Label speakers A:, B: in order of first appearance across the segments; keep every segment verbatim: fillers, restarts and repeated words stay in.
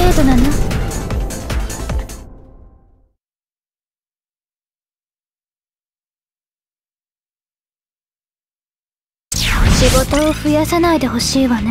A: 程度なの？仕事を増やさないでほしいわね。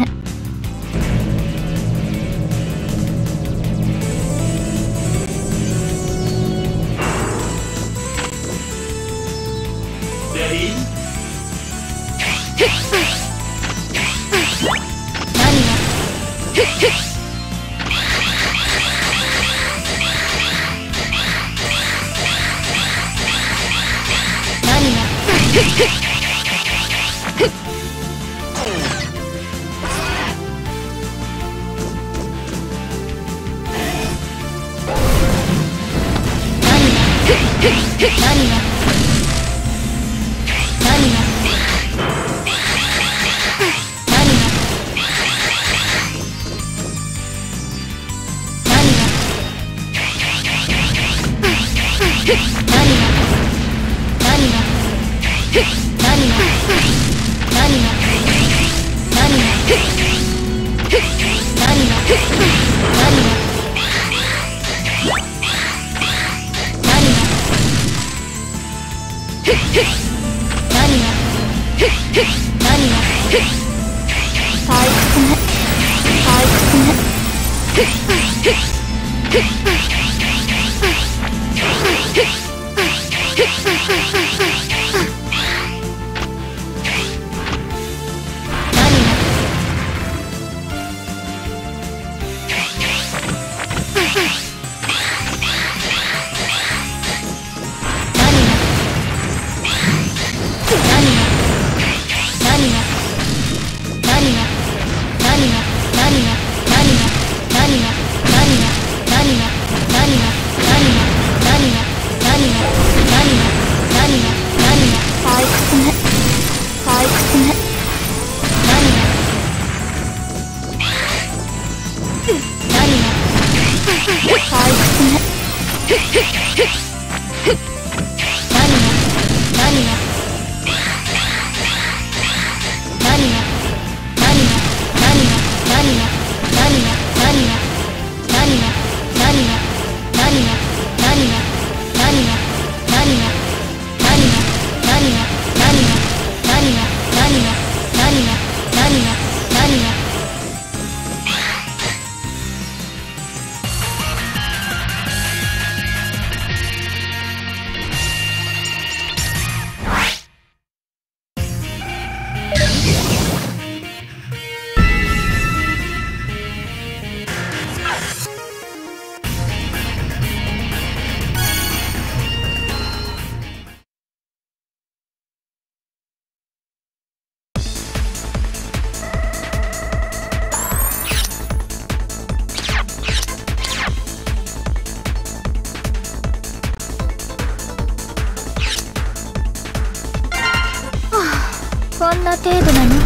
A: こんな程度なの？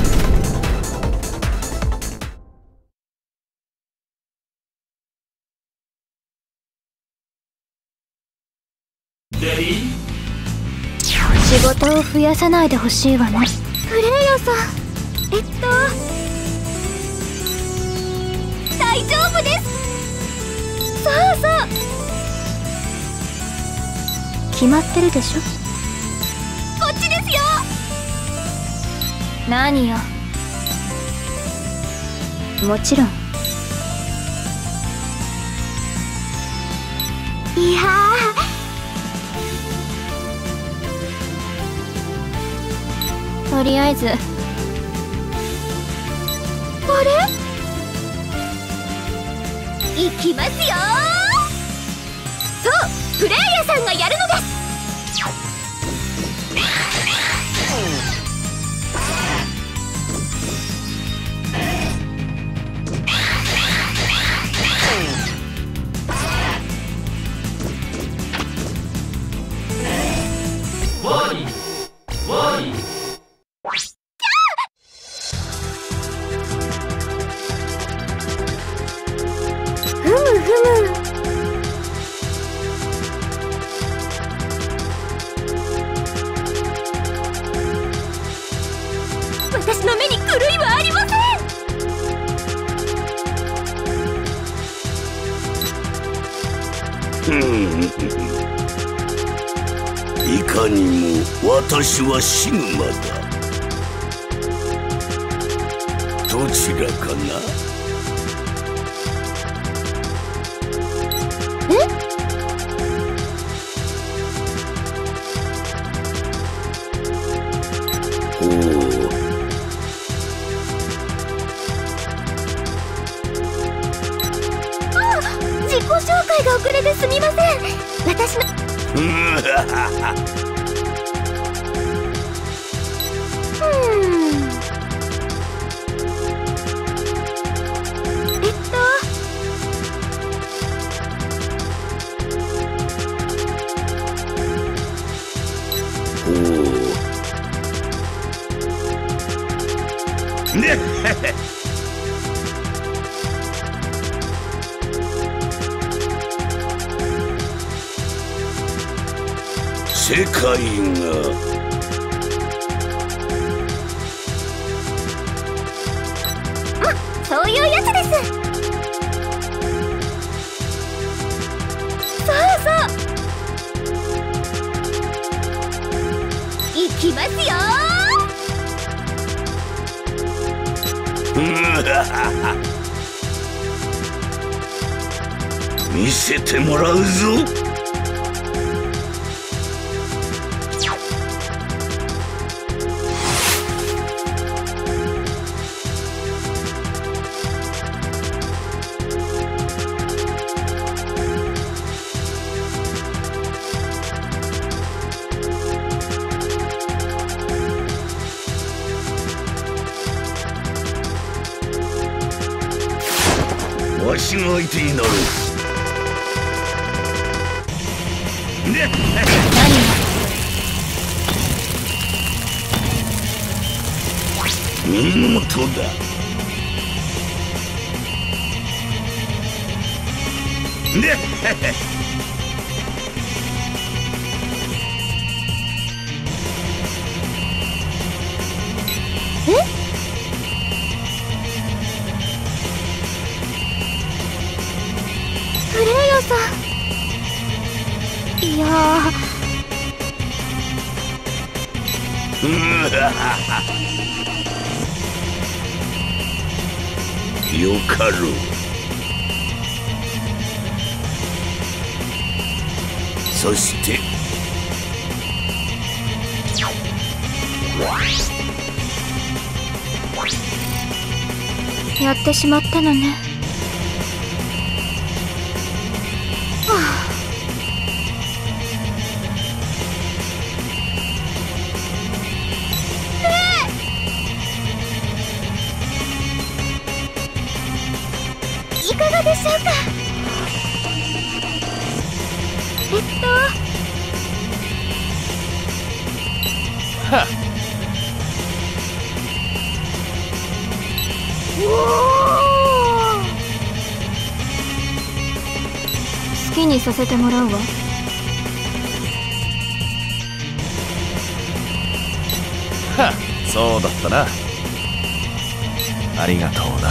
A: 仕事を増やさないでほしいわね。フレイヤさん、えっと大丈夫です。そうそう、決まってるでしょ。こっちですよ。何よ。もちろん。いやー、とりあえずあれ、行きますよ。そう、フレイヤさんがやるのです。ふむふむ。
B: 私はシグマだ。どちらかな。
A: え？
B: ほう。
A: あ、自己紹介が遅れてすみません。私のうーん。えっと
B: ほう。ねっ世界が
A: そういうやつです。そうそう。いきますよ
B: 見せてもらうぞ。わしが相手になろう。ねっ見事だ。ねっ
A: え？フレイヤさん。いや
B: よかろう。そして
A: やってしまったのね。はあ、いかがでしょうか。えっと
C: はっ。
A: おー、好きにさせてもらうわ。
C: はっ、そうだったな。ありがとうな。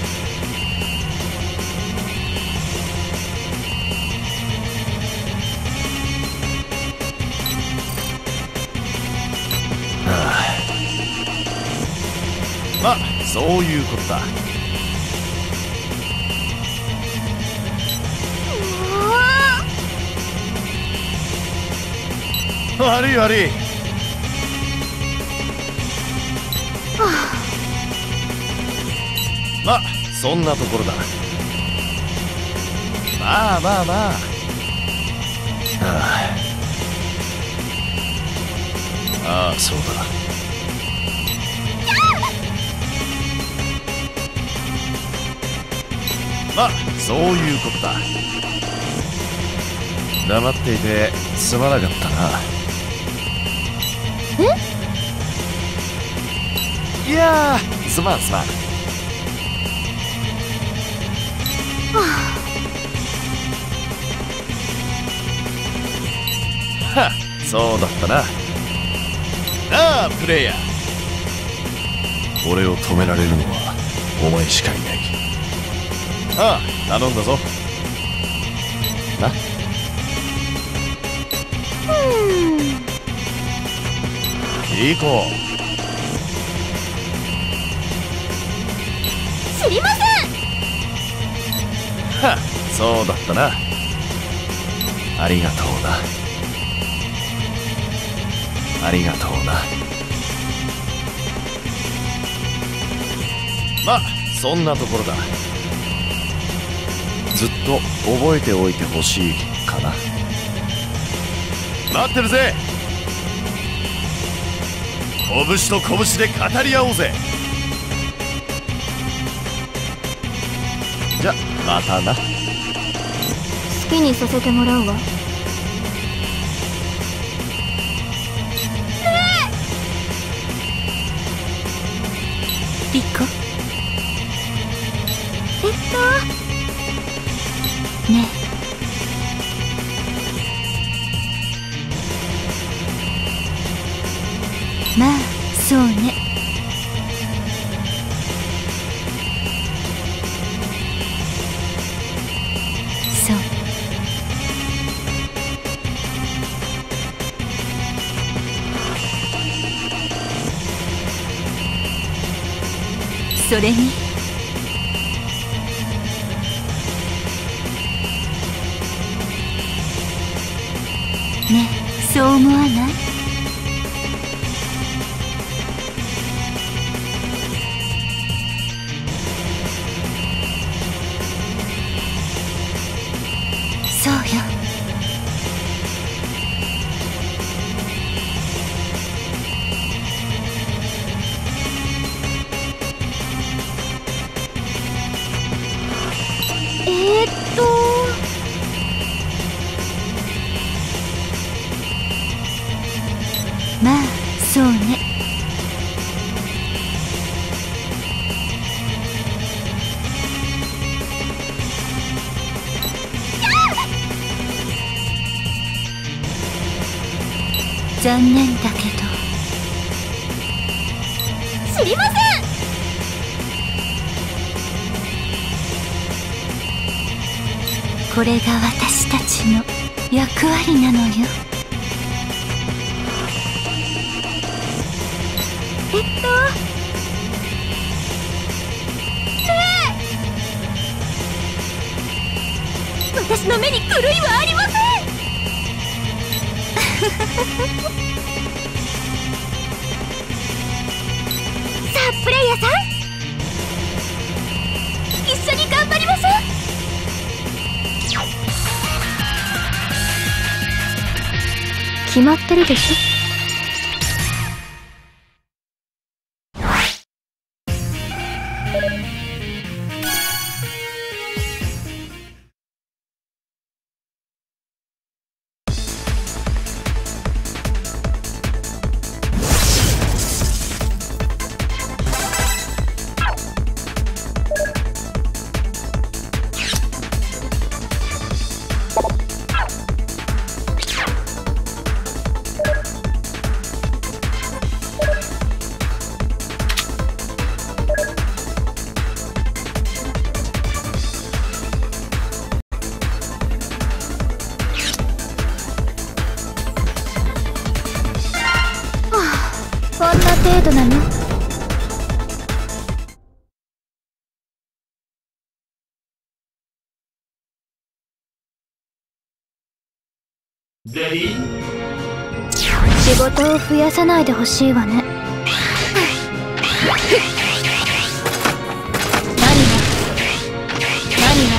C: まあ、そういうことだ。悪い悪い。まあ、そんなところだ。まあまあまあ。ああ、ああ、そうだ。まあ、そういうことだ。黙っていてすまなかったな。
A: え？
C: いやー、すまんすまん。はっ、そうだったな。なあ、プレイヤー。俺を止められるのはお前しかいない。ああ、頼んだぞ。な。
A: うん。
C: 行こ
A: 知りません。
C: う。はっ、そうだったな。ありがとうな。ありがとうな。まあそんなところだ。ずっと覚えておいてほしいかな。待ってるぜ。拳と拳で語り合おうぜ。じゃまたな。
A: 好きにさせてもらうわ。リコ。えっとねえ。まあそうね。そう。それにねえ、そう思わない？そうよ。えーっとまあそうね。残念だけど知りません。これが私たちの役割なのよ。えっとねえ、私の目に狂いはありません。さあプレイヤーさん、一緒に頑張りましょう。決まってるでしょ。こんな程度なの？
B: レディー？
A: 仕事を増やさないでほしいわね。何が何が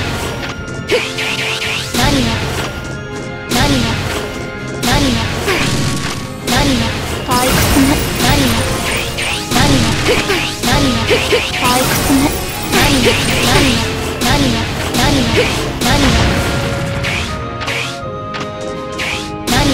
A: 何が何が何が何が退屈ね。何が何が何が退屈ね。何が何が何が何が何が何が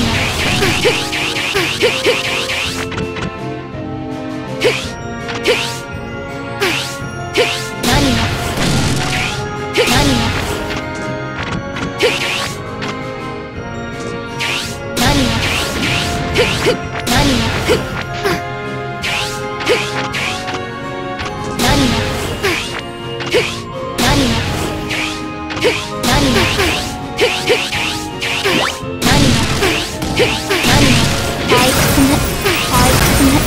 A: 退屈ね退屈ね。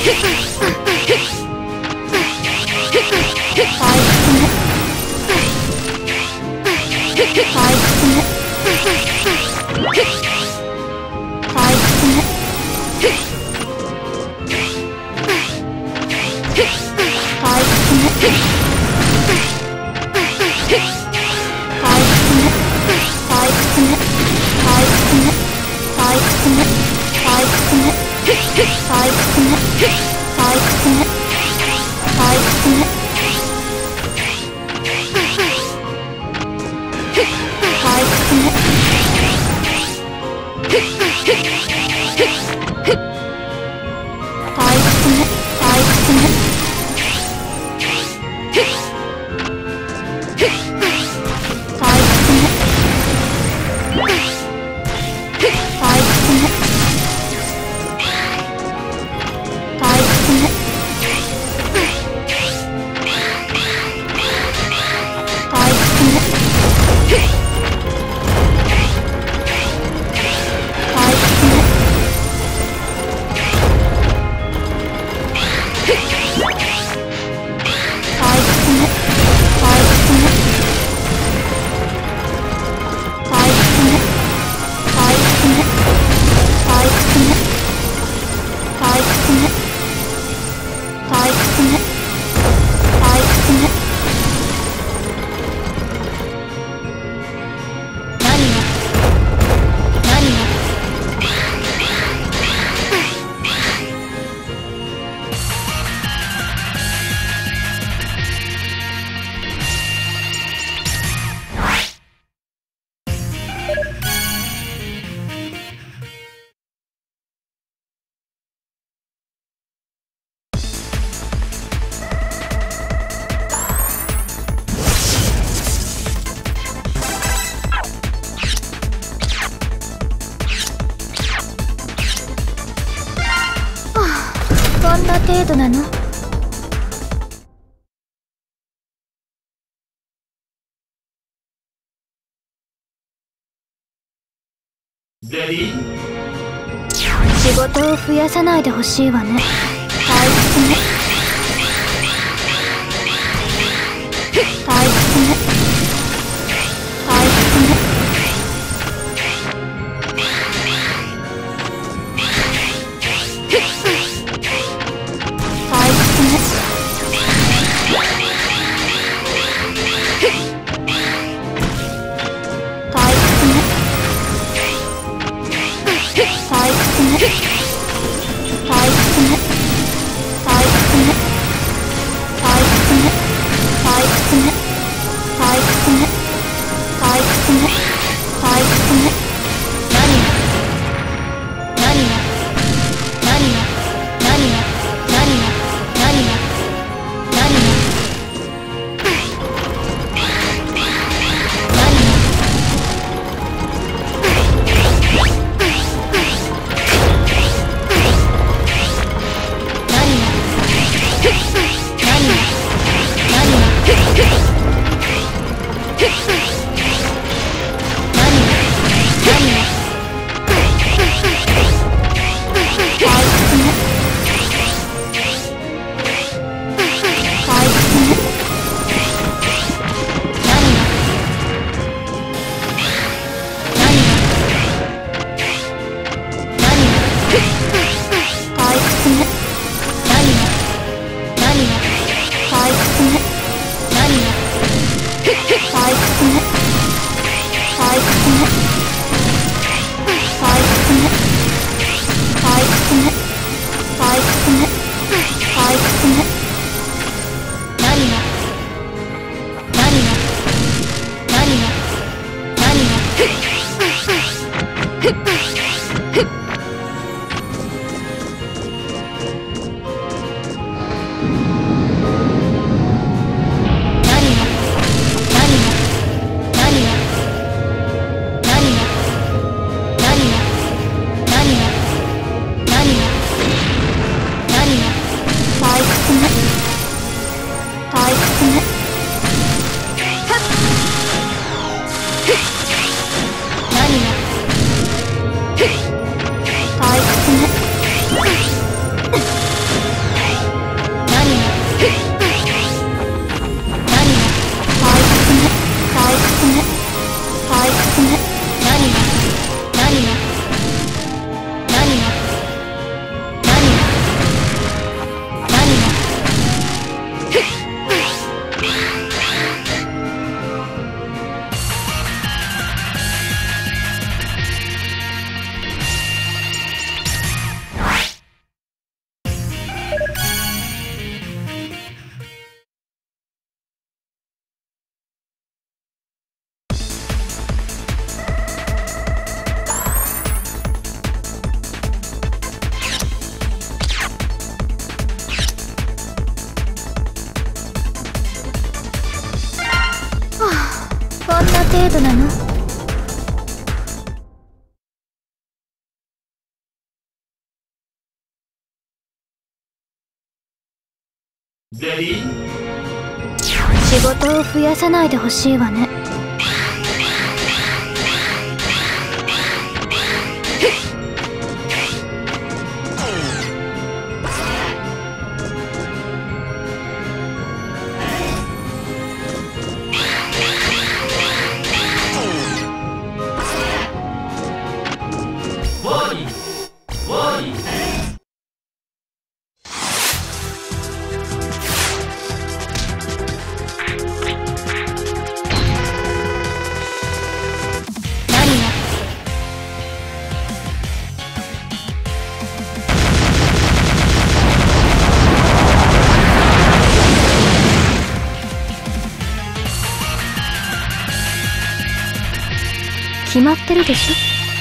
A: こんな程度なの？
B: レディー
A: 仕事を増やさないでほしいわね。退屈ね。退屈ね。退屈ね。退屈ね。 程度なの？
B: レディー
A: 仕事を増やさないでほしいわね。
B: ワーニングワーニング
A: 決まってるでしょ。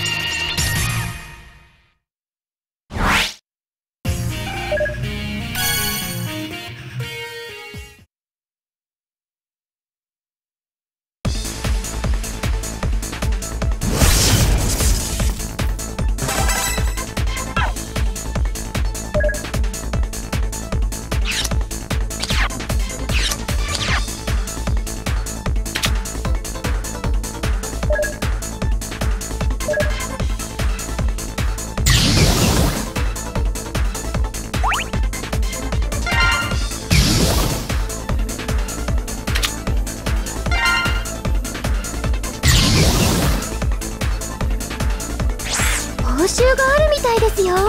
A: 報酬があるみたいですよ。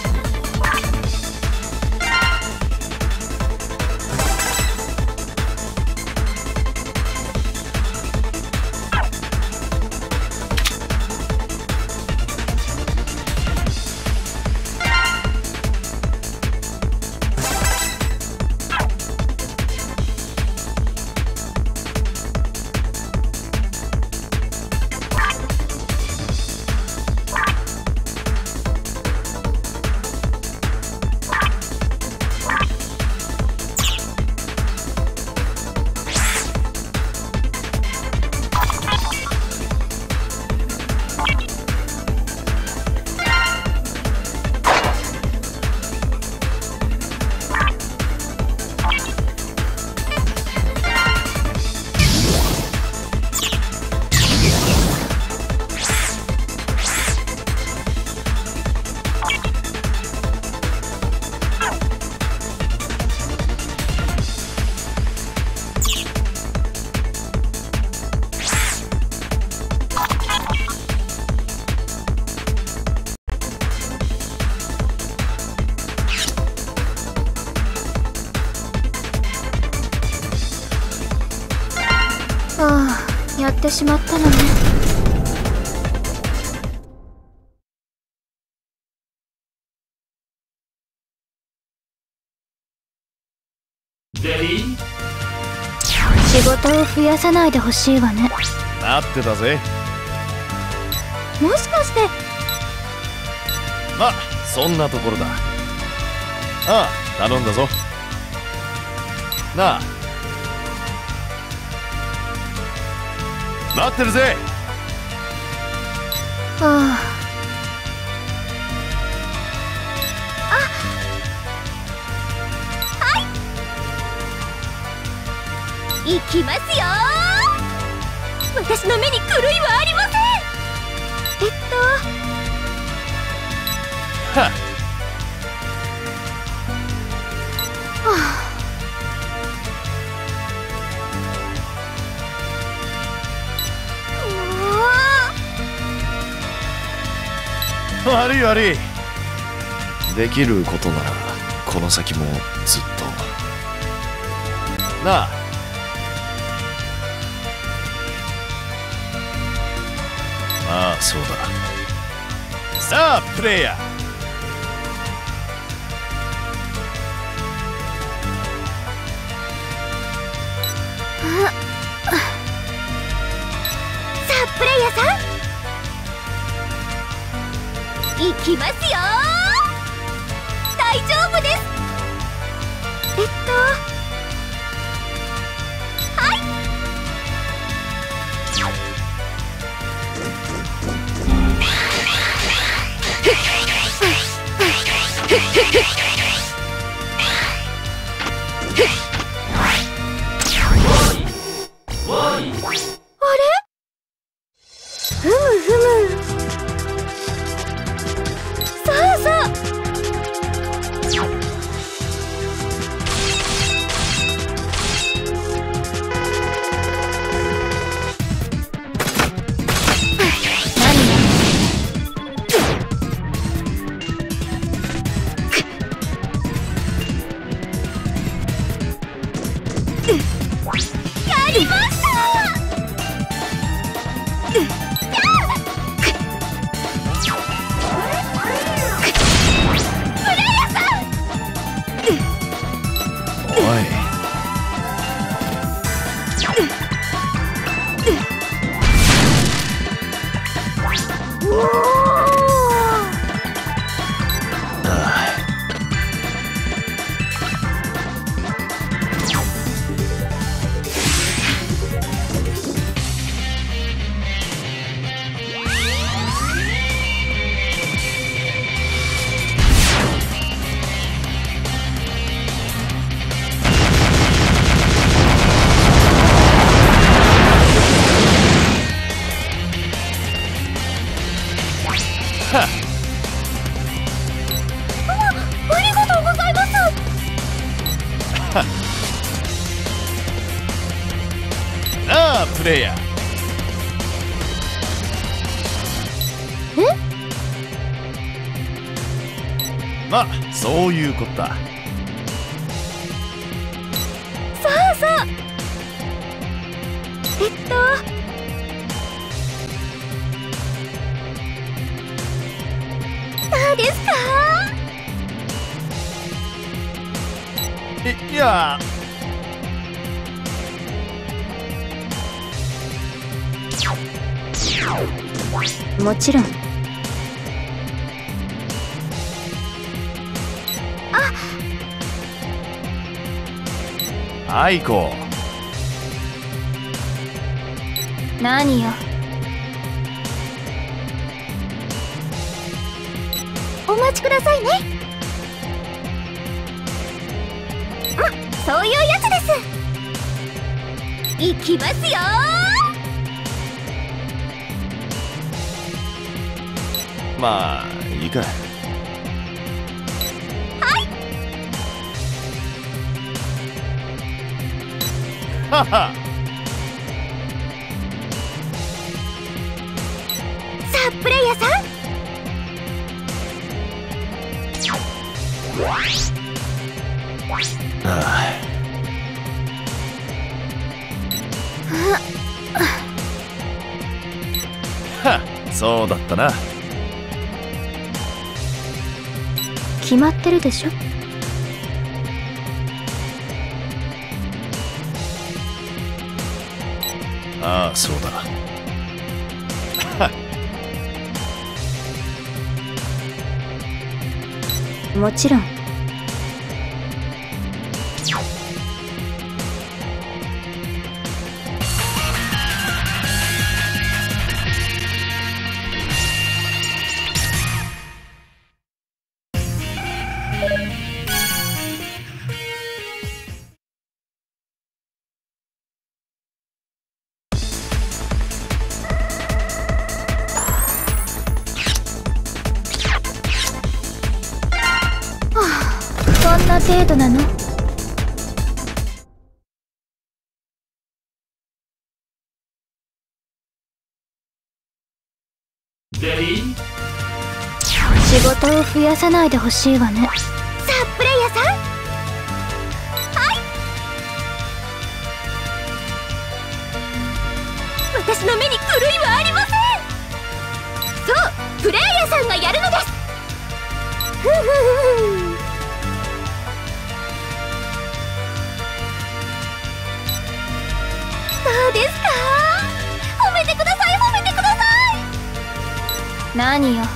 A: ああ、やってしまったのね。
B: レディー
A: 仕事を増やさないでほしいわね。
C: 待ってたぜ。
A: もしかして。
C: ま、そんなところだ。ああ、頼んだぞ。なあ、待ってるぜ。
A: ああ、行きますよ。私の目に狂いはありません。えっと
C: はっ、
A: はあ、
C: 悪い悪い。できることならこの先もずっとなあ。ああ、そうだ。さあプレイヤー、
A: さあプレイヤーさん、行きますよ。大丈夫です。えっとはい。
B: ワイ
A: あれ？ふむふむ。さあさあ。やりました。ありがとうございます。
C: なあプレイヤー。
A: え？
C: まあそういうことだ。
A: さあさあ。えっとどうですか？
C: いいや
A: もちろん。あ、
C: はいこう。
A: 何よ。お待ちくださいね。ま、そういうやつです。行きますよ。
C: まあいいか。
A: はい。
C: はは。
A: さあプレイヤーさん。
C: ああ。はっ、そうだったな。
A: 決まってるでしょ。
C: ああそうだ。
A: もちろん。そんな程度なの？仕事を増やさないでほしいわね。さあプレイヤーさん。はい。私の目に狂いはありません。そう、プレイヤーさんがやるのです。ふふふふ。どうですか？褒めてください、褒めてください。何よ。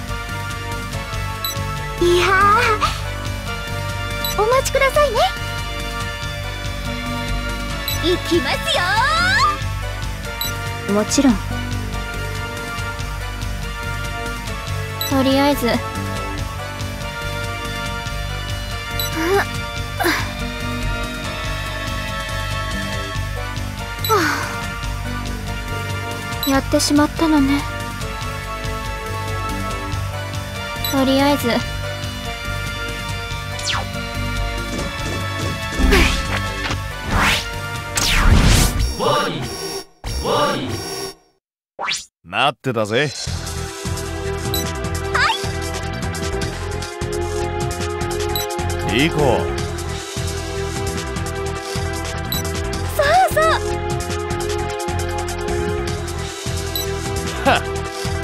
A: いやー、お待ちくださいね。行きますよ。もちろん。とりあえずやってしまったのね。とりあえず
C: 待ってたぜ。リコ。
A: そうそう。
C: はっ。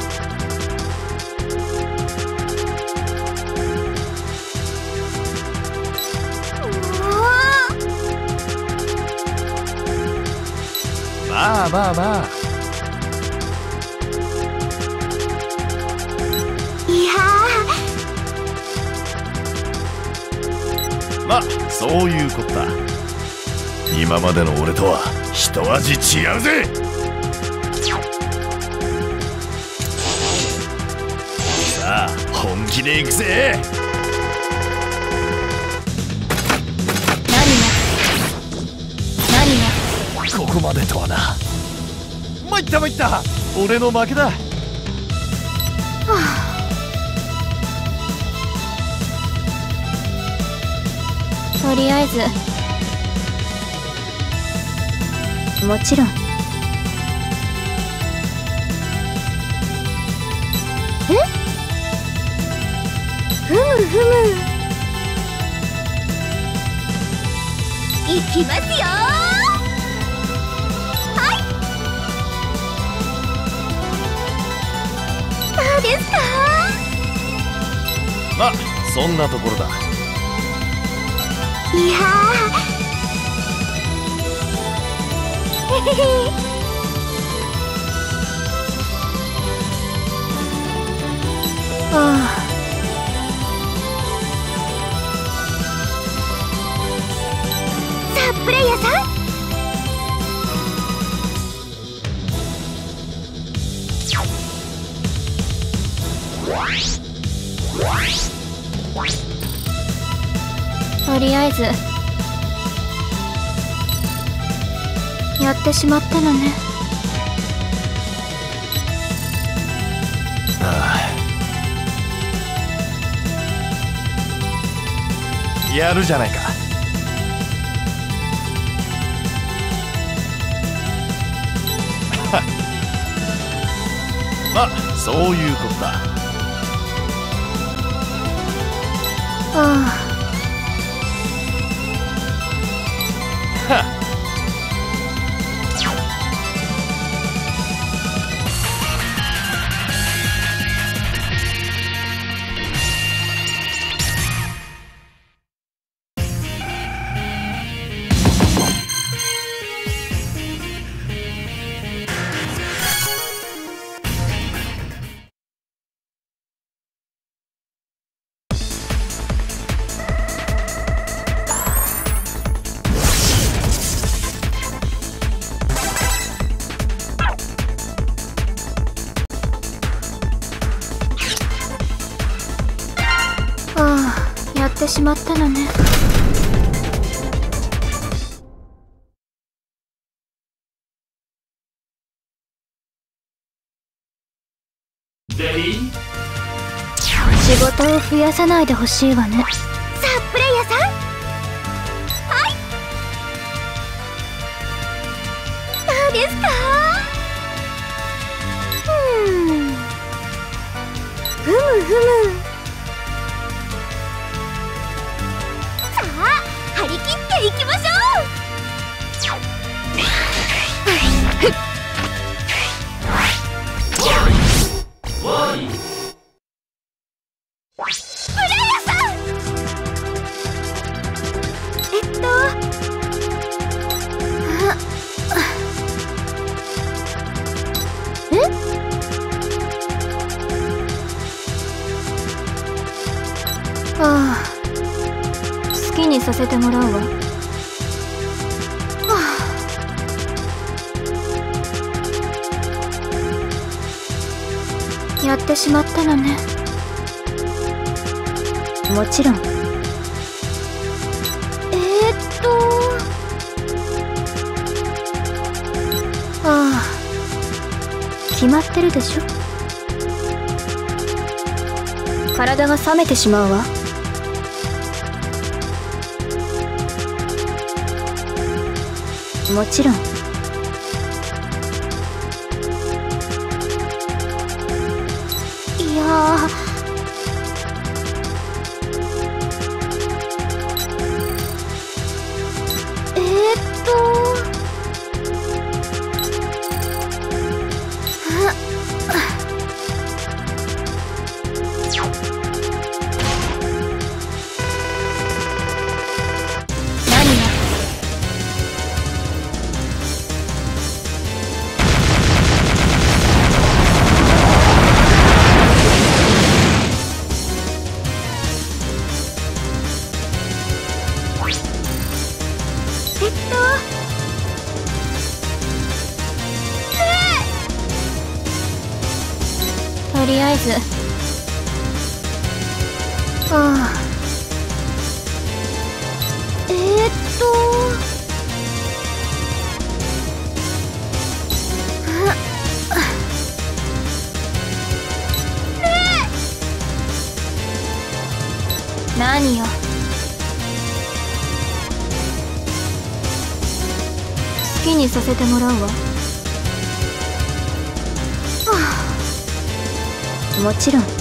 C: まあまあまあ。
A: いや
C: まあそういうことだ。今までの俺とは一味違うぜ。さあ本気でいくぜ。
A: 何が何が
C: ここまでとはな。参った参った、俺の負けだ。は
A: あ、とりあえずもちろん。え？ふむふむ。いきますよ。はい。どうですか？
C: まあそんなところだ。
A: いやーへへへ。ああ。さあプレイヤーさん、とりあえずやってしまったのね。
C: ああ、やるじゃないか。まあそういうことだ。
A: ああ。
C: はっ。
A: やってしまったのね。仕事を増やさないでほしいわね。さあプレイヤーさん、はい、どうですか？ふーん、ふむふむ。張り切っていきましょう。プレイヤーさん、えっとえ？ああ、好きにさせてもらうわ。はあ、やってしまったのね。もちろん。えー、っとああ、 決まってるでしょ。体が冷めてしまうわ。もちろん。いやー、えー、っととりあえず、ああ、えー、っと何よ。好きにさせてもらうわ。もちろん。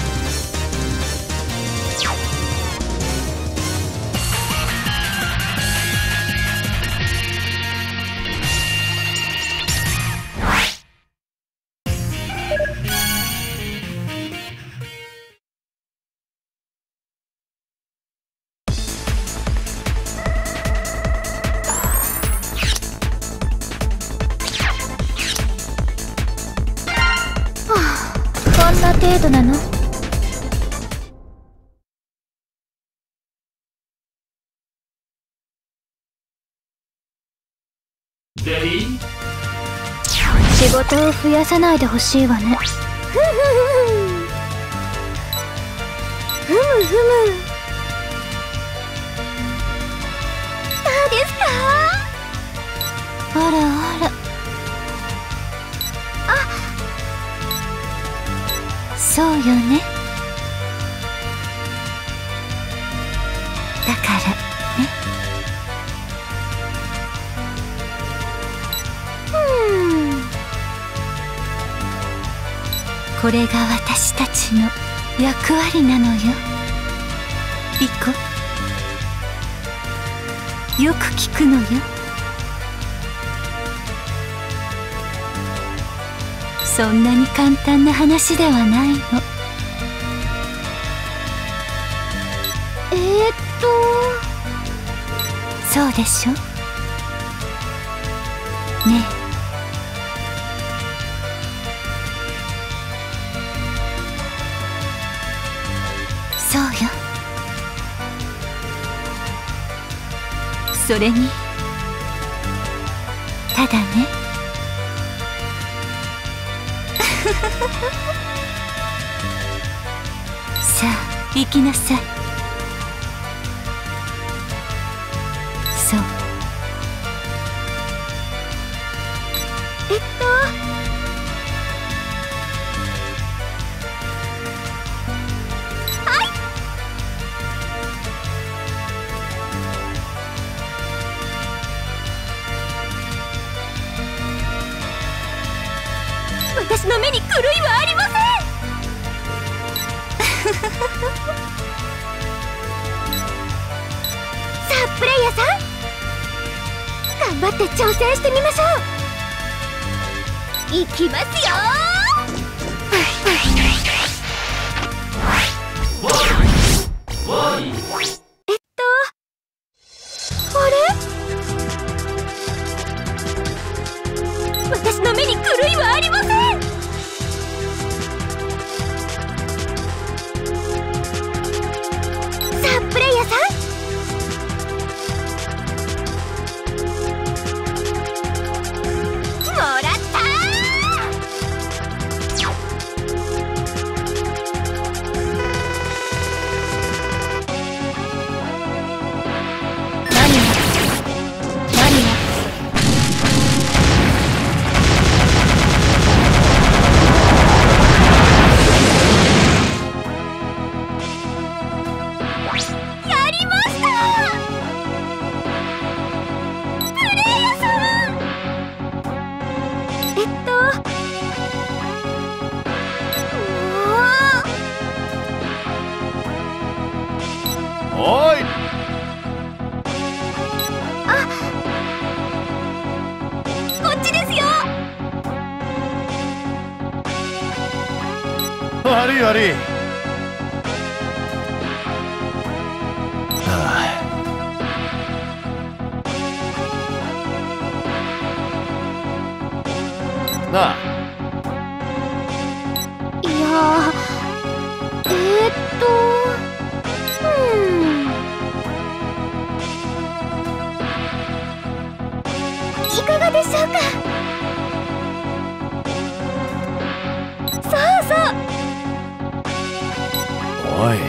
A: こんな程度なの？
B: レディー
A: 仕事を増やさないでほしいわね。ふむふむふむ。どうですか？あらあら。そうよね。だからね。うん。これが私たちの役割なのよ。リコ。よく聞くのよ。そんなに簡単な話ではないの。えー、っとそうでしょねえ。そうよ。それにただね、さあ行きなさい。そうえっとはい私の目に狂いはありません。さあプレイヤーさん、頑張って挑戦してみましょう。いきますよ
B: ワイ
A: えっとあれ、私の目に狂いはありません。さあプレイヤーさん、もらったー。
C: 悪い悪い。ああ。なあ。
A: いやー、えー、っとうんいかがでしょうか。そうそう。
C: おい。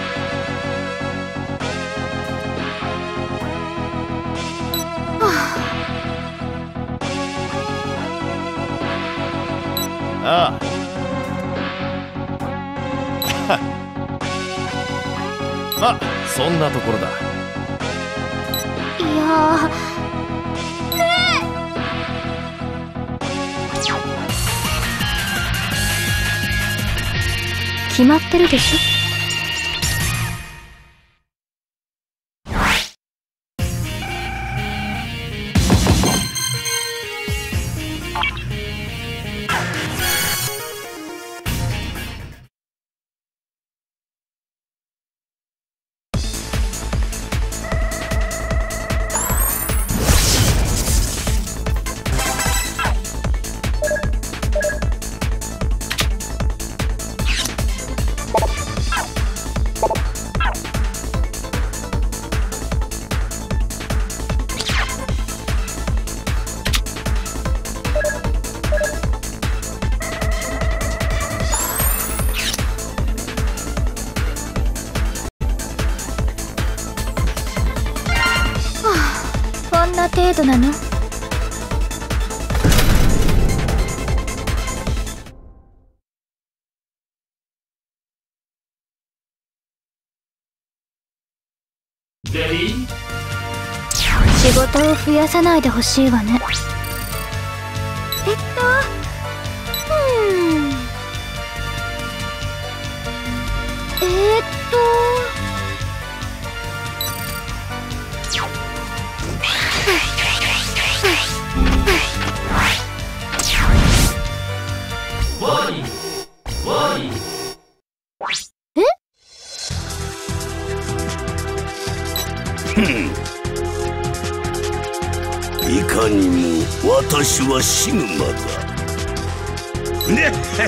C: ああ。まあそんなところだ。
A: いやーねえ、決まってるでしょ。こんな程度なの？仕事を増やさないでほしいわね。えっとうんえー、っと
D: いかにも私はシグマだ。ね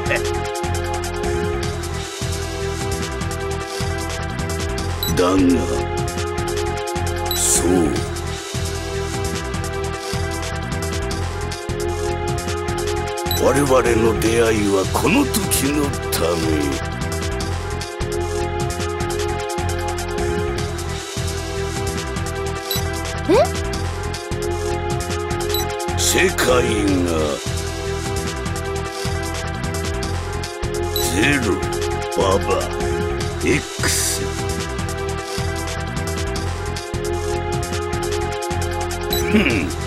D: だがそう我々の出会いはこの時のため。世界がゼロババ X ふん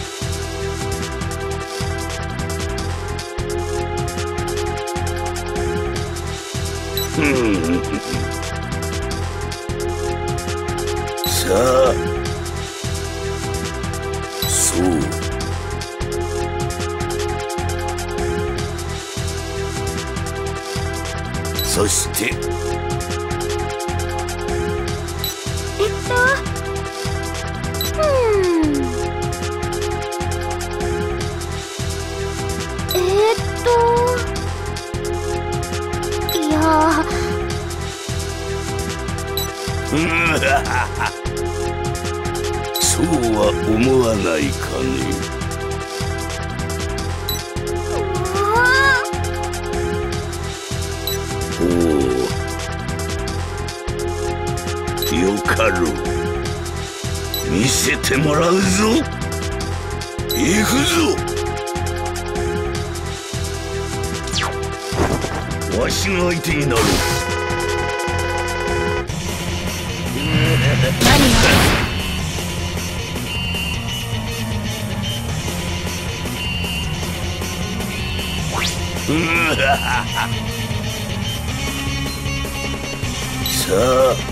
D: ふんさあそうそして
A: えっとうんえー、っといや
D: ーそうは思わないかね。よかろう。見せてもらうぞ。行くぞ。わしが相手になる。
A: 何が
D: さあ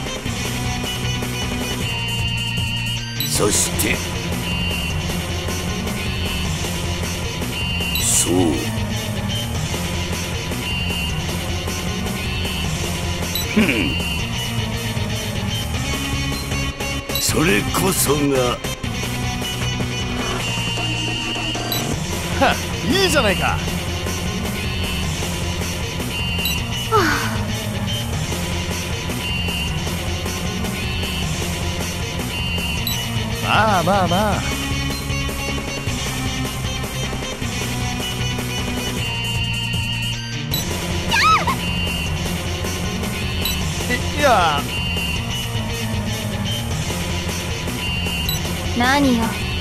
D: そしてそうそれこそが
C: はっ、いいじゃないか。まあまあまあ。いや、
A: 何よ。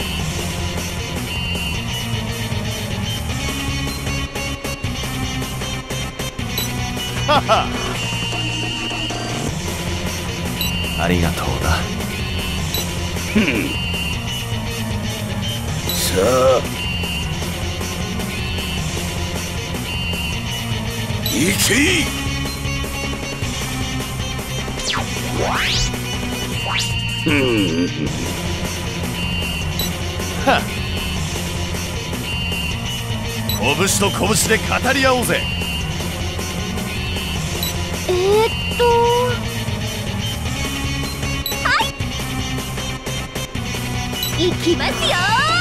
C: はは。ありがとうな。
D: ふん。さあ行け。うん。
C: はっ。拳と拳で語り合おうぜ。
A: えー、っとはい行きますよ。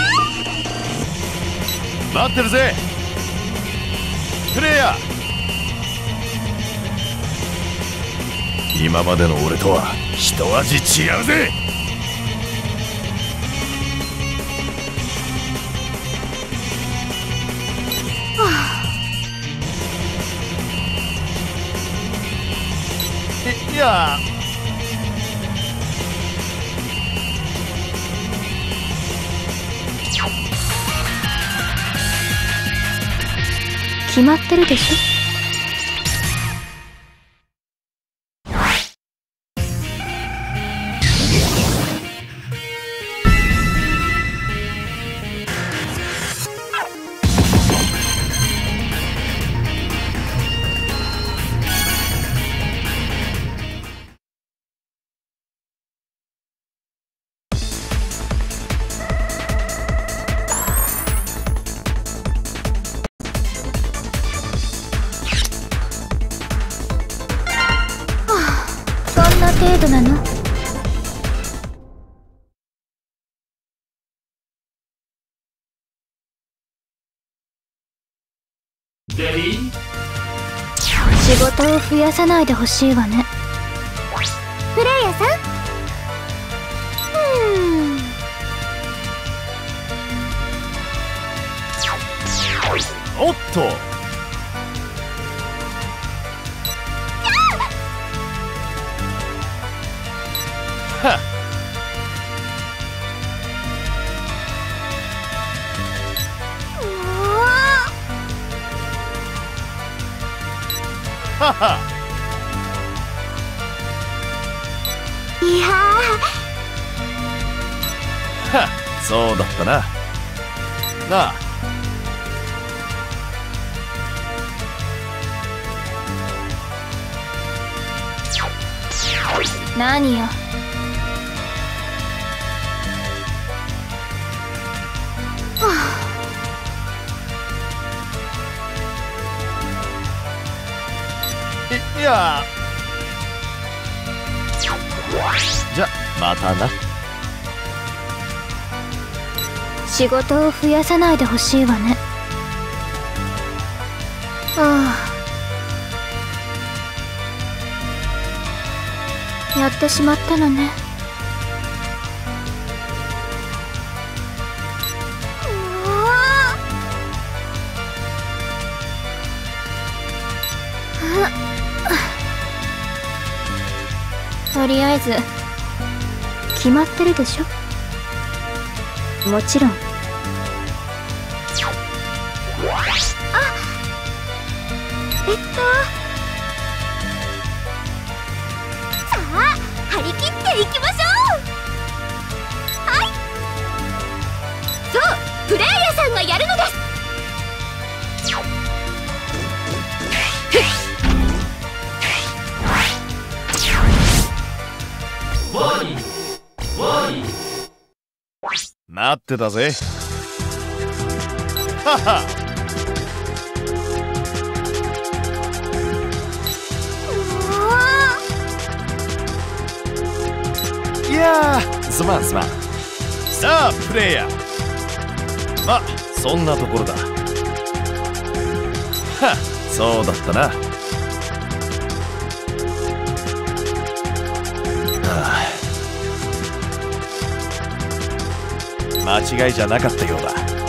C: 待ってるぜプレイヤー。今までの俺とは一味違うぜ。いや、
A: 決まってるでしょ。そんな程度なの？
B: レディー
A: 仕事を増やさないでほしいわね。プレイヤーさん。うん。
C: おっと。はっ。はは。
A: いや
C: はっ、そうだったな。なあ。
A: 何よ。はあ。
C: いや、じゃまたな。
A: 仕事を増やさないでほしいわね。ああ、やってしまったのね。とりあえず決まってるでしょ。もちろん。あ、えっとさあ張り切っていきましょう。はい、そうプレイヤーさんがやるのです。
B: ワニワニ
C: 待ってたぜ。はは。
A: うわ
C: やー、すまんすまん。さあプレイヤー、ま、そんなところだ。はっ、そうだったな。ああ、間違いじゃなかったようだ。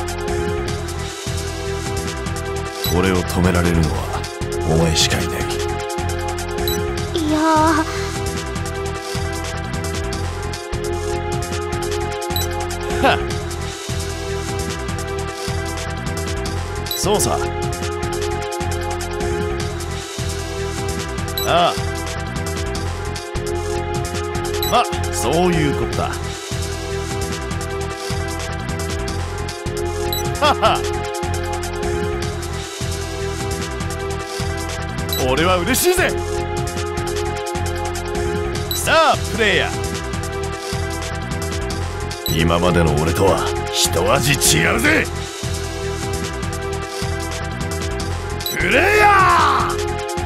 C: 俺を止められるのはお前しかいない。
A: いや
C: はっ、そうさ。ああ、ま、そういうことだ。はは、俺は嬉しいぜ。さあプレイヤー、今までの俺とは一味違うぜ。プレイヤー、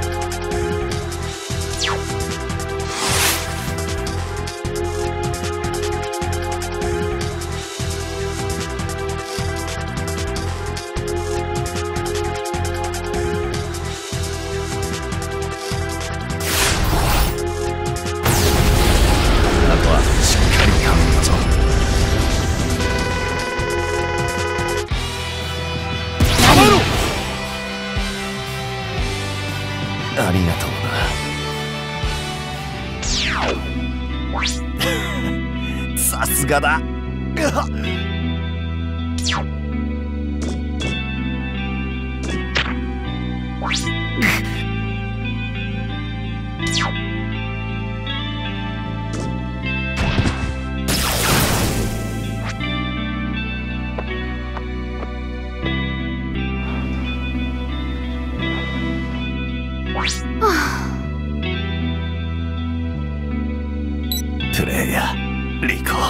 C: ありがとうな。さすがだ。プレイヤー、リコ。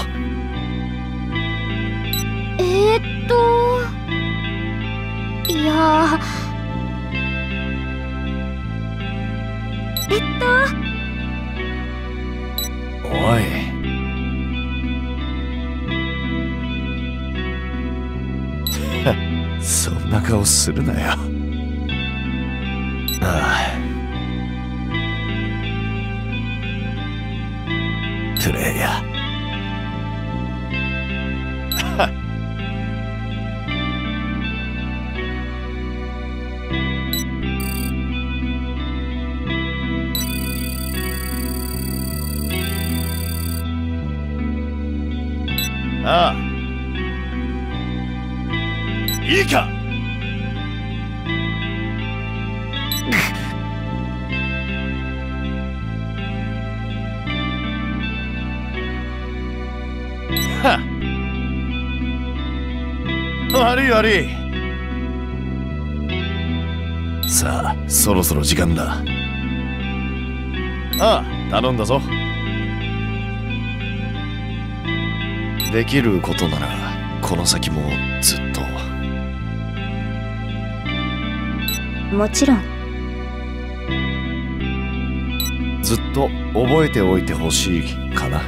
A: えー、っといやえっと
C: おい、そんな顔するなよ。ああ、プレイヤー。ああ、いいか。はっ、悪い悪い。さあ、そろそろ時間だ。ああ、頼んだぞ。できることならこの先もずっと。
A: もちろん。
C: ずっと覚えておいてほしいかな。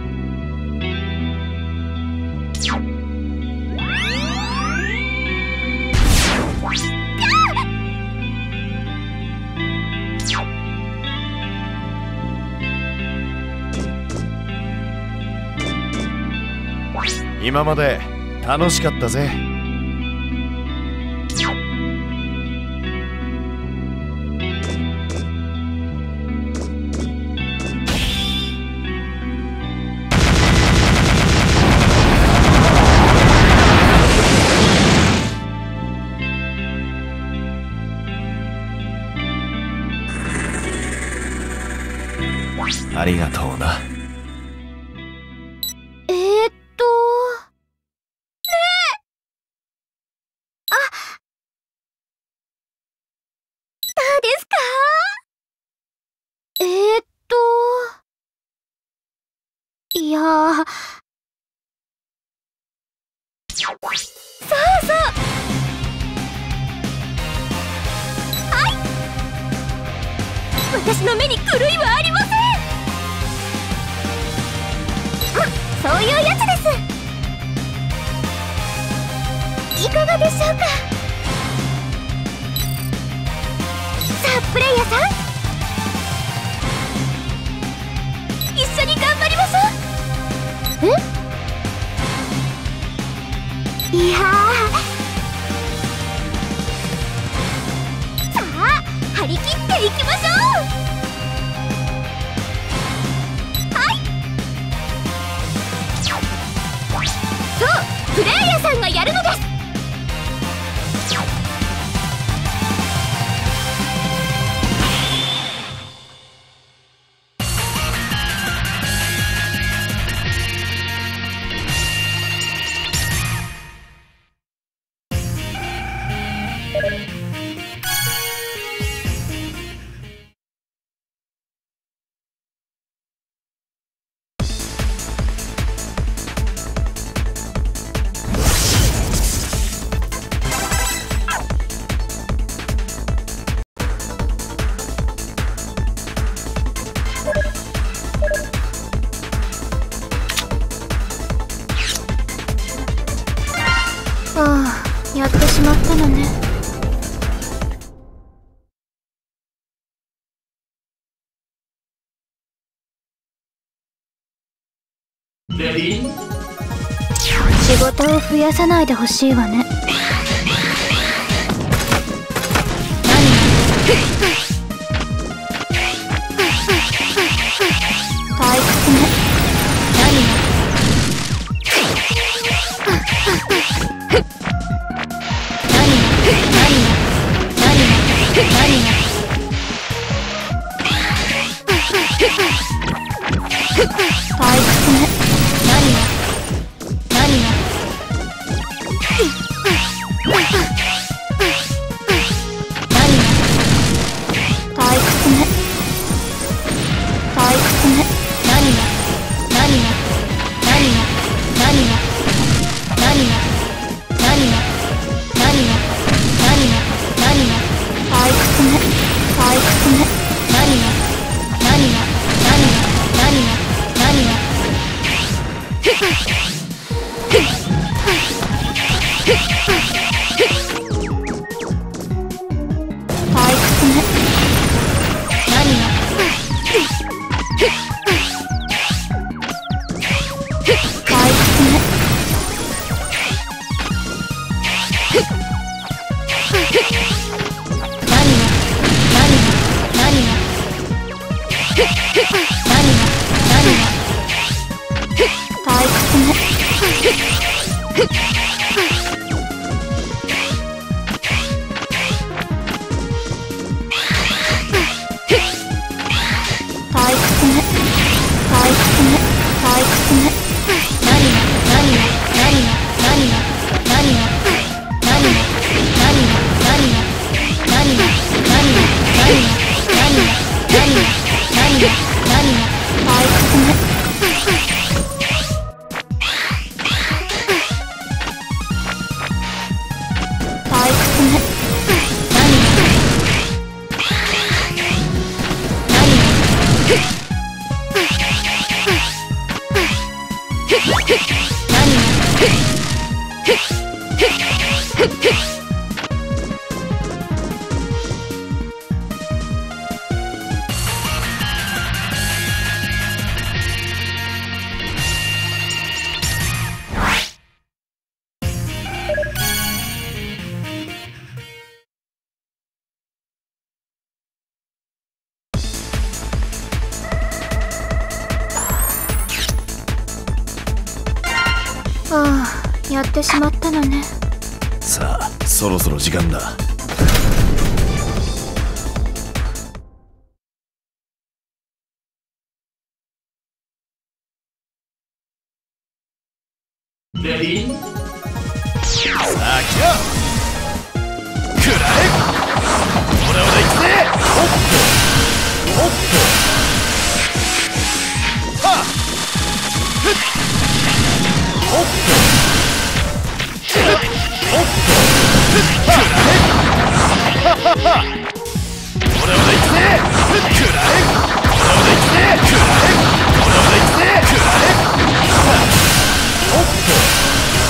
C: 今まで楽しかったぜ。ありがとうな。
A: えー、っとねえ、あ、どうですか？えー、っといやー、そうそう、はい、私の目に狂いはありません。 そういうやつです。いかがでしょうか。さあプレイヤーさん、一緒に頑張りましょう。え？いやー、さあ張り切っていきましょう。プレイヤーさんがやるのです。ああ、やってしまったのね。
B: レディー
A: 仕事を増やさないでほしいわね。退屈ね。何が退屈ね。何が何が何が退屈ね。退屈ね。何が何が何が何が何が何が何が何が何が退屈ね。退屈ね。何が何が何が何が何が退屈ね。何が退屈ね。何が何が何が何が何が退屈ね。退屈ね。退屈ね。退屈ね。何が何が何が何が何が何が何が何が何が何が何が何が何が何が何が退屈ね。退屈ね。何が何が何がああ、やってしまったのね。
C: さあ、そろそろ時間だ。
B: レディー
C: さあ、来よ。くらえ。俺は行くぜ。ほっほっはっふっほっふっほっふっはっはっはっ俺は行くぜ。くらえ。俺は行くぜ。くらえ。俺は行くぜ。くらえ。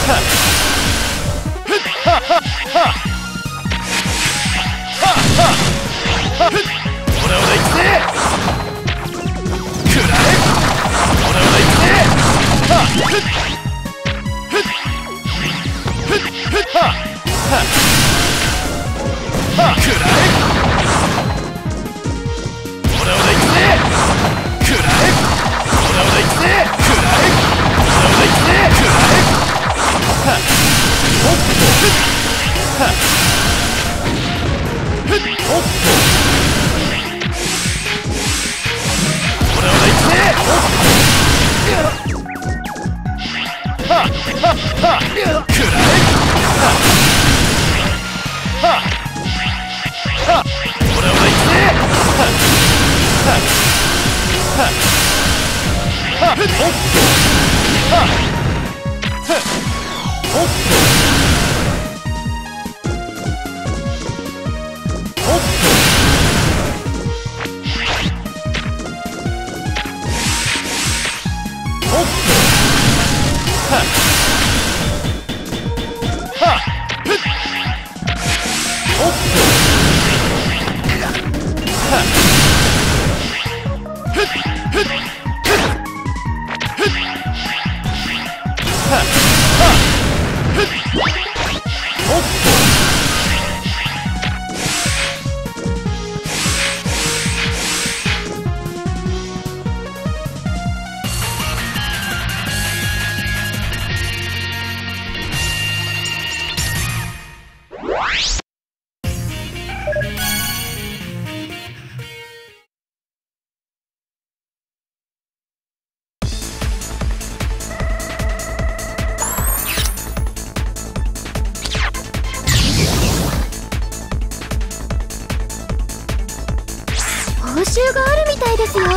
A: 報酬があるみたいですよ。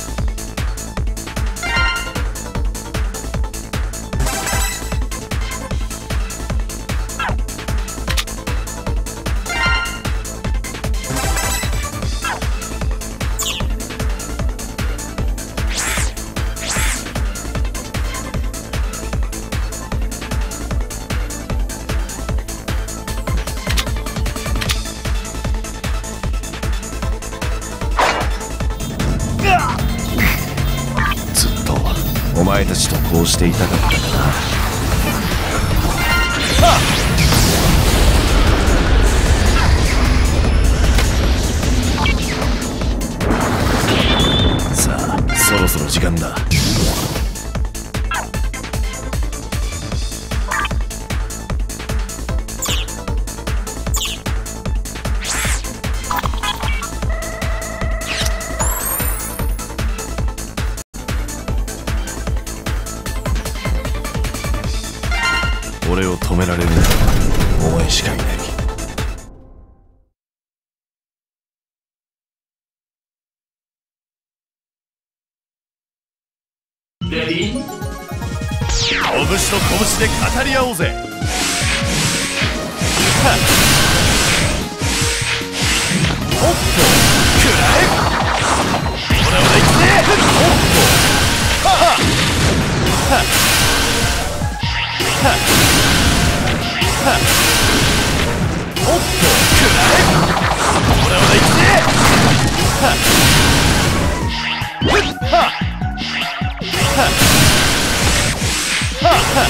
C: お前たちとこうしていたかったかな。さあ、そろそろ時間だ。俺を止められるのはお前しかいない。
B: レディー
C: 拳と拳で語り合おうぜ。おっとくらえ。これ俺いくぜ。おっとはははははおっとくらえ。これ俺いくぜ。はっはっはっはっは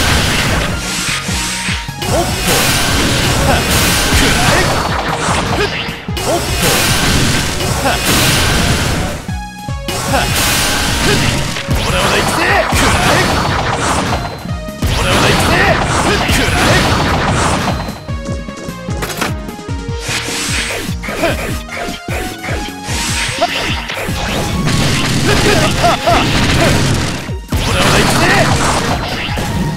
C: おっとはっくらえ。おっとはっはっこれ俺いくぜ。くらえ。これ俺いくぜ。くらえ。これ俺いくぜ。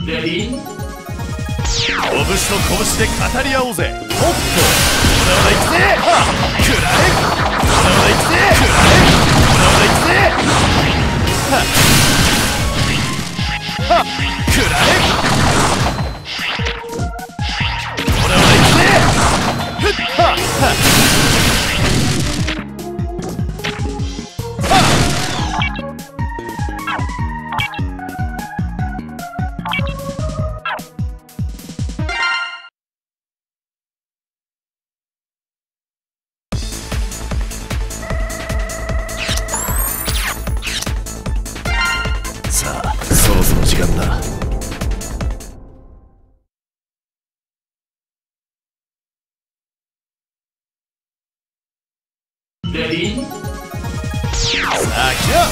B: レディー
C: 拳と拳で語り合おうぜ。おっと、これは行くぜ。くらえ、これは行くぜ。くらえ、これは行くぜ。はっはっ、くらえ、これは行くぜ。ふっはっはっさあ、そろそろ時間だ。
B: レディー
C: さあ、来な。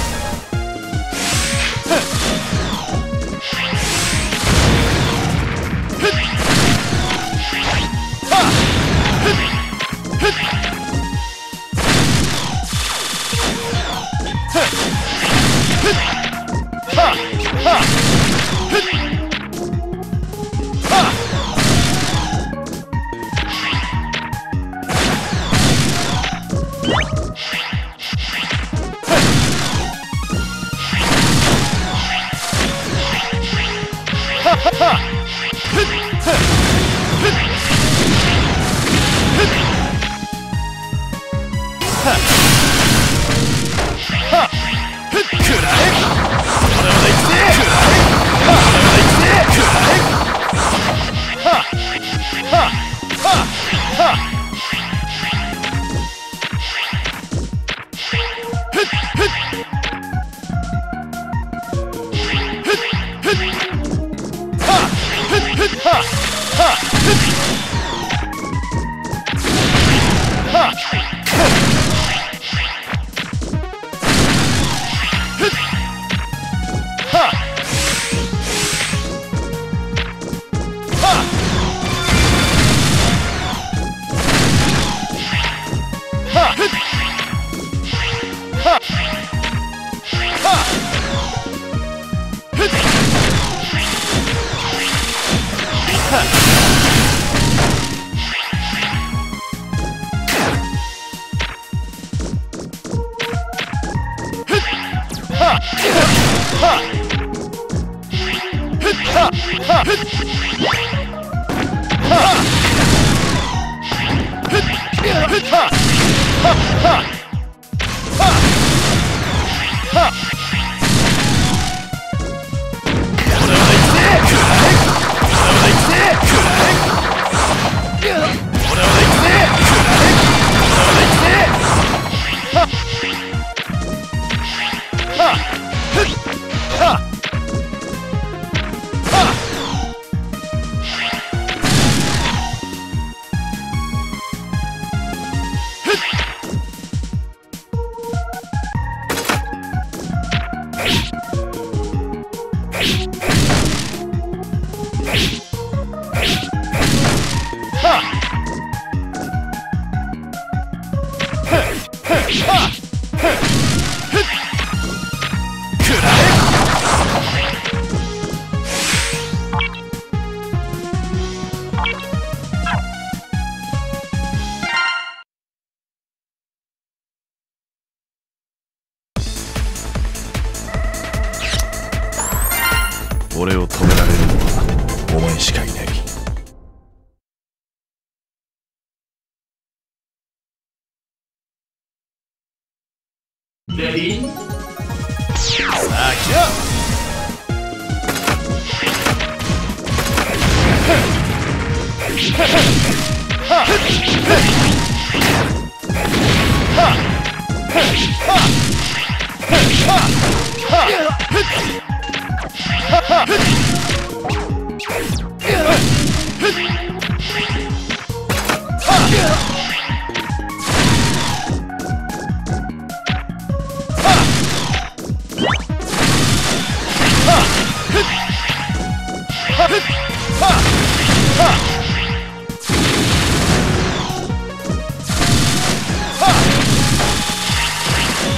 C: 俺を止められるのはお前しかいない。
B: レディー
C: さあ、来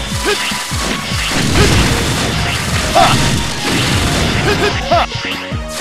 C: な。Ha!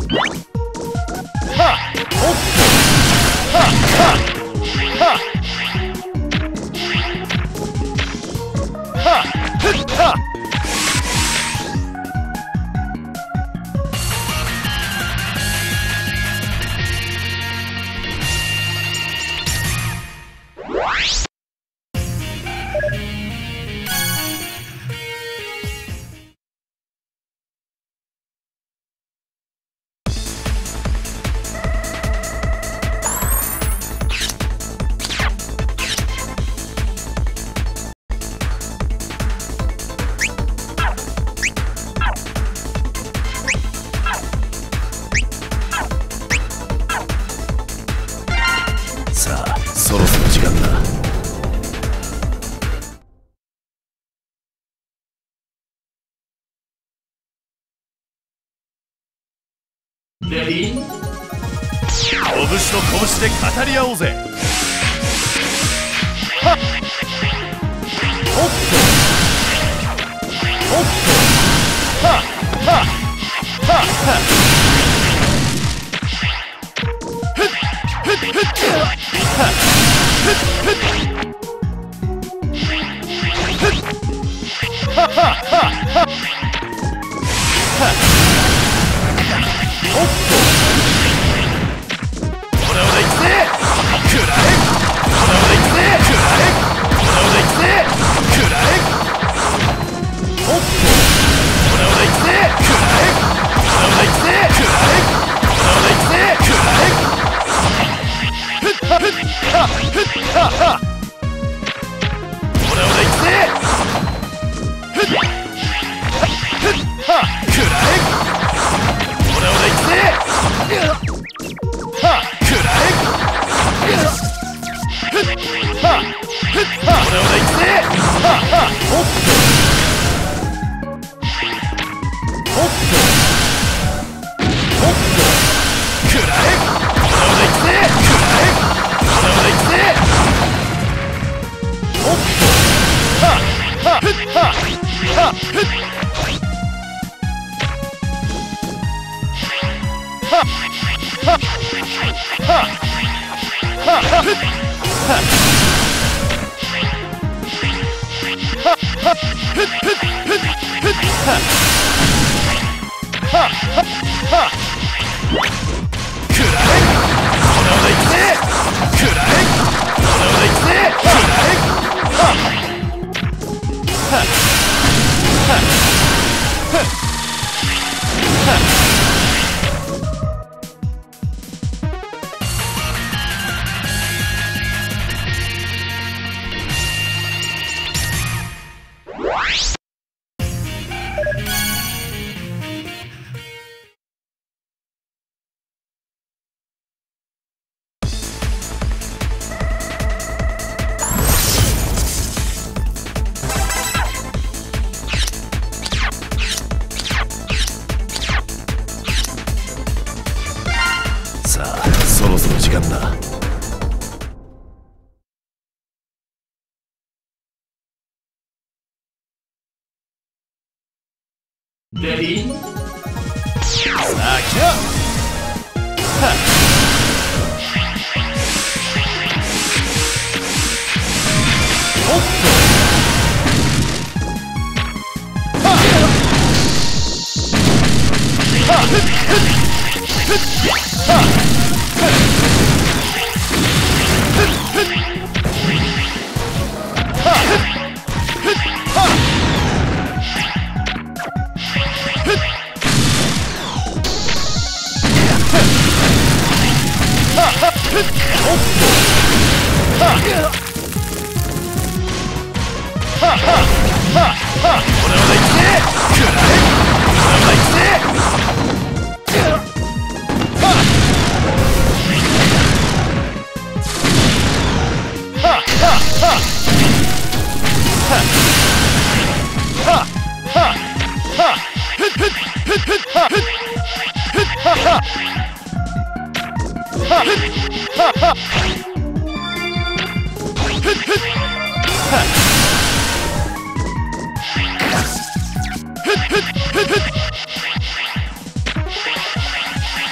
C: さあ、そろそろ時間だ。
B: レディー
C: 拳と拳で語り合おうぜ。はっおっとおっとはっはっはっはっふっふっふっはっふっふっふっはっはっはっはっおっとオラオラいくぜくらえオラオラいくぜくらえオラオラいくぜくらえおっとオラオラいくぜくらえオラオラいくぜくらえオラオラいくぜくらえふっはふっはふっははオラオラいくぜふっふっはくらえオラオラいくぜはくらえふっはふっはオラオラいくぜははおっとおっとおっとくらえオラオラいくぜくらえオラオラいくぜおっとははふっははふっはははははふっはははふっふっふっふっはははくらえオラオラいくぜくらえオラオラいくぜくらえはははふっはさあ、そろそろ時間だ。
B: レディー
C: さあ、来なはっおっとはっはっふっふっふっはっふっふっふっはっふっはっはっはっふっおっとはっはっはっはっはっオラオラいくぜくらえオラオラいくぜはっはっはっはっはっはっはっふっふっふっふっはっふっふっはっはっはっはっはっふっふっはっふっふっふっふっ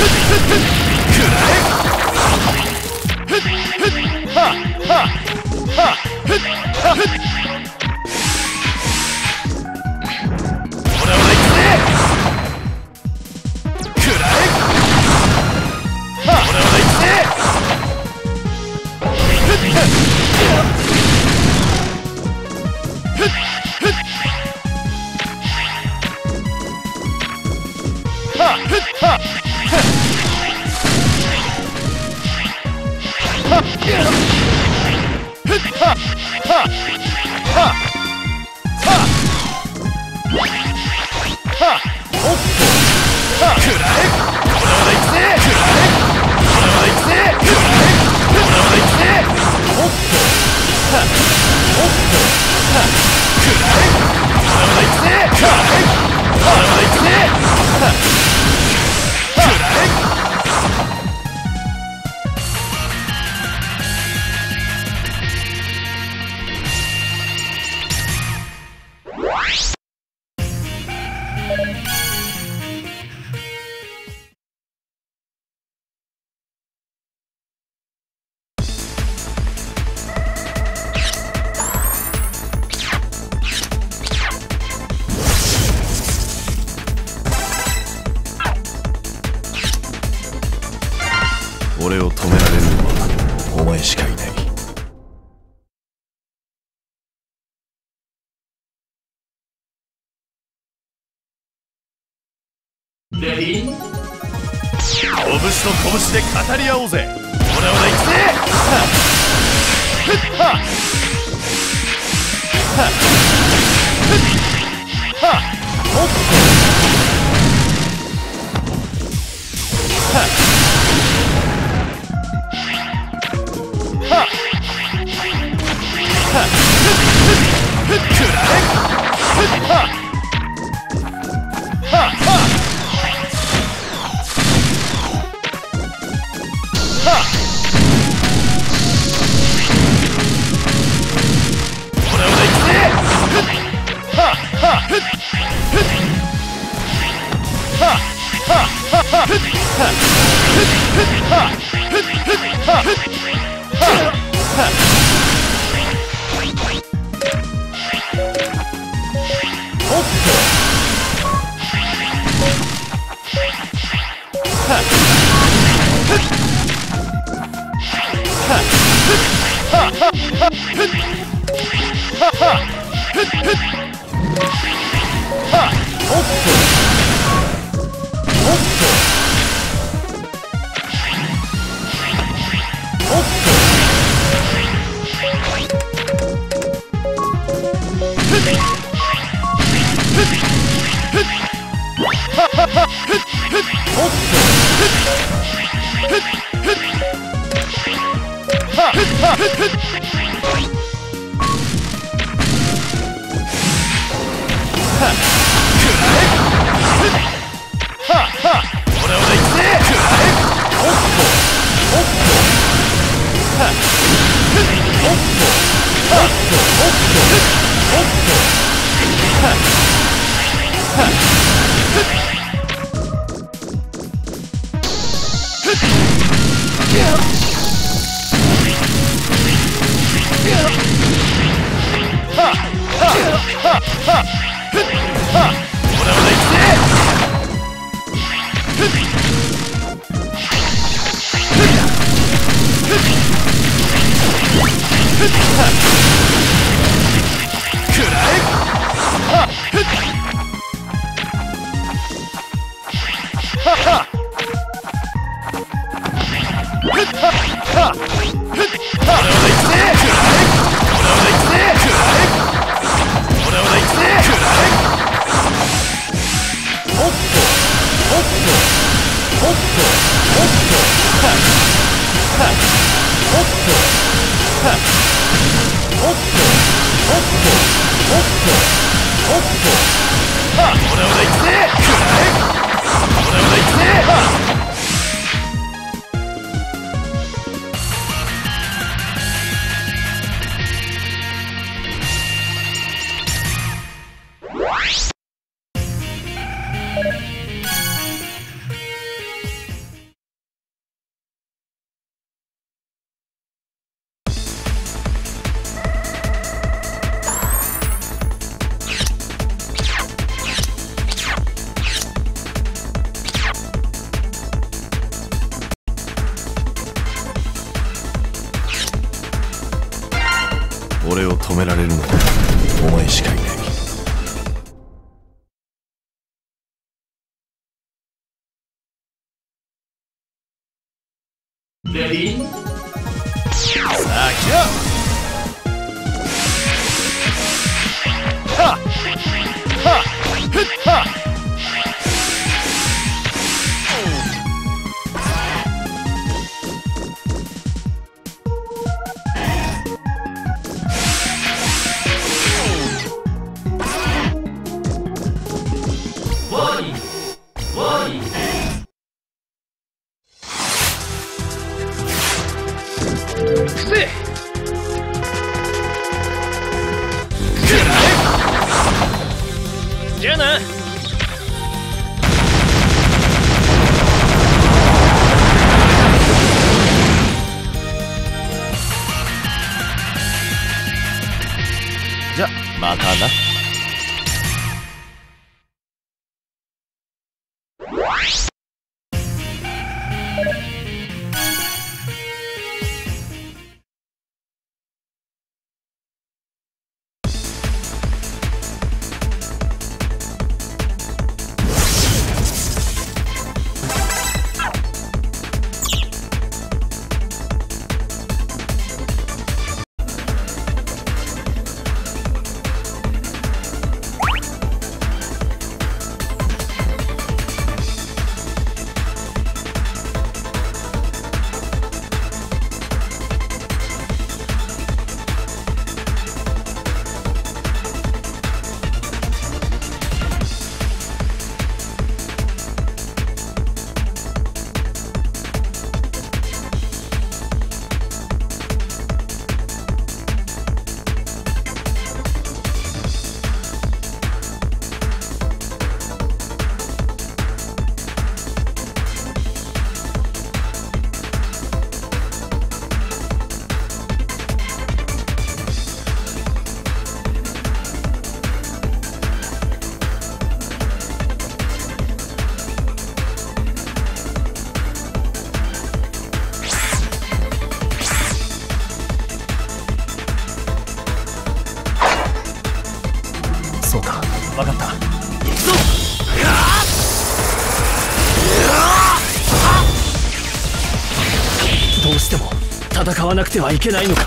C: 俺を止められるのはお前しかいない。
B: レディー
C: 拳と拳で語り合おうぜ。ほらほら行くぜ。はっはっはっおっはっはっはっふっくらえふっはっはっはっはっほらほら行くぜ。はっはっふっふっはっはっはっはっふっはっふっはっふっふっはっふっはっおっとはっふっはっはっはっはっふっはっはっふっふっはっおっとおっとおっとふっふっふっはっはっはっふっふっおっとふっふっふっはっふっはっふっふっはっくらえふっはっはっほらほら行くぜ。くらえおっとおっとはっふっおっとおっとおっとふっおっとはっはっふっふっはっはっはっはっふっはっほらほら行くぜ。ふっふっふっふっはっくらえはっふっはっはっふっはっはっふっほらほら行くぜ。くらえほらほら行くぜ。くらえほらほら行くぜ。くらえおっとおっとおっとおっとはっはっおっとはっおっとおっとおっとおっとはっほらほら行くぜ。くらえほらほら行くぜ。はっ俺を止められるのはお前しかいない。
B: レディー
C: さあ来な。はっはっふっはっ。
B: ワーニングワーニング
C: くせじゃあな。じゃまたな。そうか、分かった。行くぞ。どうしても戦わなくてはいけないのか。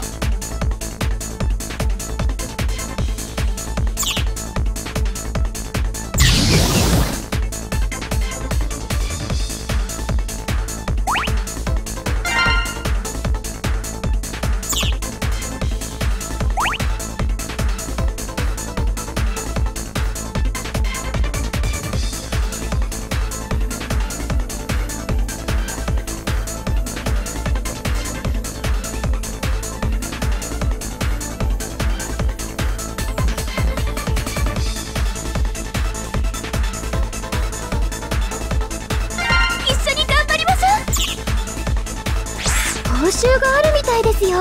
A: 報酬があるみたいですよ。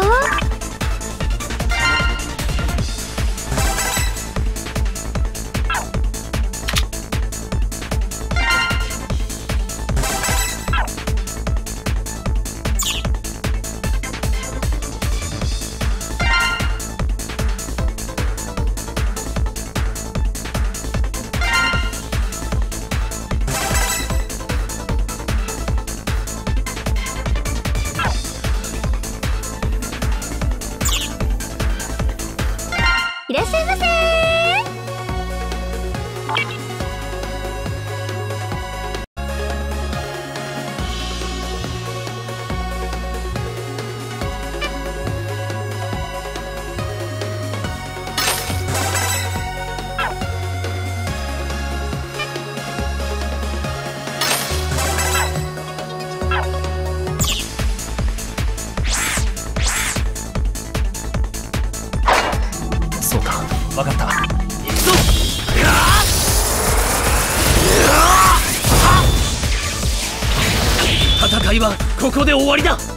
A: いらっしゃいませー。
C: そうか、分かった。行くぞ。戦いはここで終わりだ。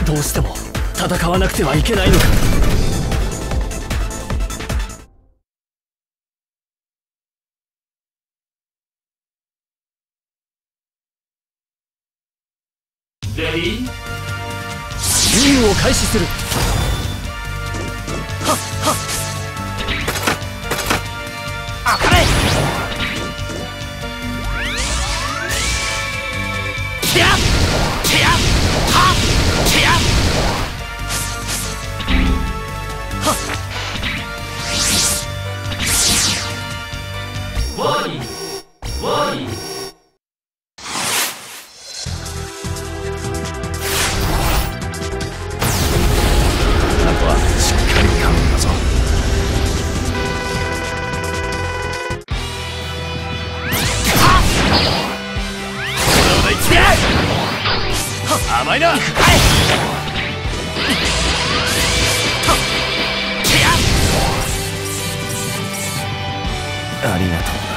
C: どうしても戦わなくてはいけないのか。
B: レディー
C: 任務を開始する。はっはっあかれチヤッチヤッはっチヤッはっ
B: ウォーニングウォーニング
C: あとはしっかり頼んだぞ。甘いな。ありがとう。